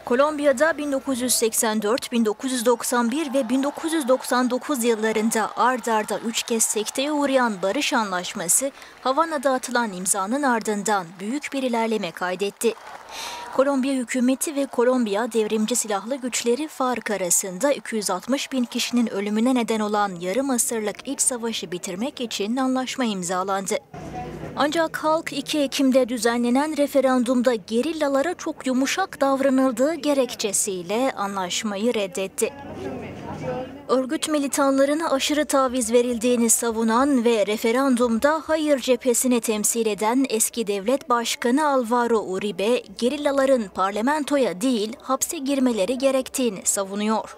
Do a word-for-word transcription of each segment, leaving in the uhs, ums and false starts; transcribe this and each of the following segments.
Kolombiya'da bin dokuz yüz seksen dört, bin dokuz yüz doksan bir ve bin dokuz yüz doksan dokuz yıllarında ard arda üç kez sekteye uğrayan barış anlaşması, Havana'da atılan imzanın ardından büyük bir ilerleme kaydetti. Kolombiya hükümeti ve Kolombiya Devrimci Silahlı Güçleri FARC arasında iki yüz altmış bin kişinin ölümüne neden olan yarım asırlık iç savaşı bitirmek için anlaşma imzalandı. Ancak halk iki Ekim'de düzenlenen referandumda gerillalara çok yumuşak davranıldığı gerekçesiyle anlaşmayı reddetti. Örgüt militanlarına aşırı taviz verildiğini savunan ve referandumda hayır cephesini temsil eden eski devlet başkanı Álvaro Uribe, gerillaların parlamentoya değil hapse girmeleri gerektiğini savunuyor.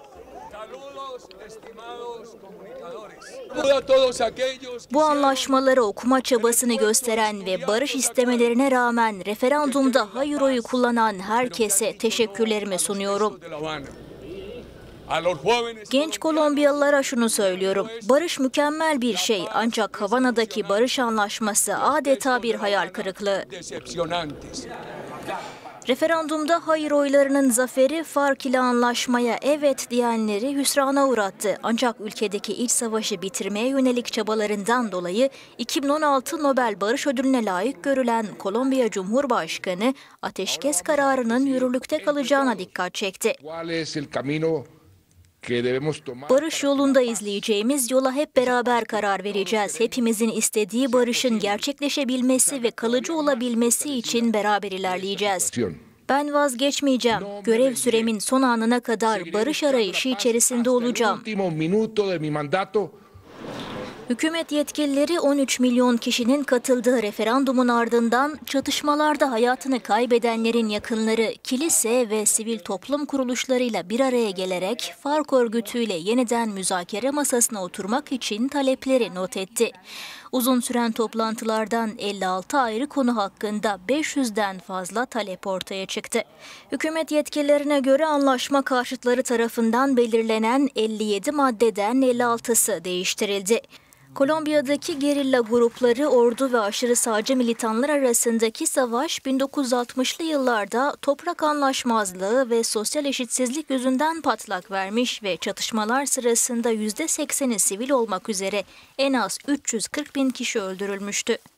Bu anlaşmaları okuma çabasını gösteren ve barış istemelerine rağmen referandumda hayır oyu kullanan herkese teşekkürlerimi sunuyorum. Genç Kolombiyalılara şunu söylüyorum. Barış mükemmel bir şey, ancak Havana'daki barış anlaşması adeta bir hayal kırıklığı. Referandumda hayır oylarının zaferi FARC ile anlaşmaya evet diyenleri hüsrana uğrattı. Ancak ülkedeki iç savaşı bitirmeye yönelik çabalarından dolayı iki bin on altı Nobel Barış Ödülü'ne layık görülen Kolombiya Cumhurbaşkanı ateşkes kararının yürürlükte kalacağına dikkat çekti. Barış yolunda izleyeceğimiz yola hep beraber karar vereceğiz. Hepimizin istediği barışın gerçekleşebilmesi ve kalıcı olabilmesi için beraber ilerleyeceğiz. Ben vazgeçmeyeceğim. Görev süremin son anına kadar barış arayışı içerisinde olacağım. Hükümet yetkilileri on üç milyon kişinin katıldığı referandumun ardından çatışmalarda hayatını kaybedenlerin yakınları kilise ve sivil toplum kuruluşlarıyla bir araya gelerek FARC örgütüyle yeniden müzakere masasına oturmak için talepleri not etti. Uzun süren toplantılardan elli altı ayrı konu hakkında beş yüzden fazla talep ortaya çıktı. Hükümet yetkililerine göre anlaşma karşıtları tarafından belirlenen elli yedi maddeden elli altısı değiştirildi. Kolombiya'daki gerilla grupları, ordu ve aşırı sağcı militanlar arasındaki savaş bin dokuz yüz altmışlı yıllarda toprak anlaşmazlığı ve sosyal eşitsizlik yüzünden patlak vermiş ve çatışmalar sırasında yüzde sekseni sivil olmak üzere en az üç yüz kırk bin kişi öldürülmüştü.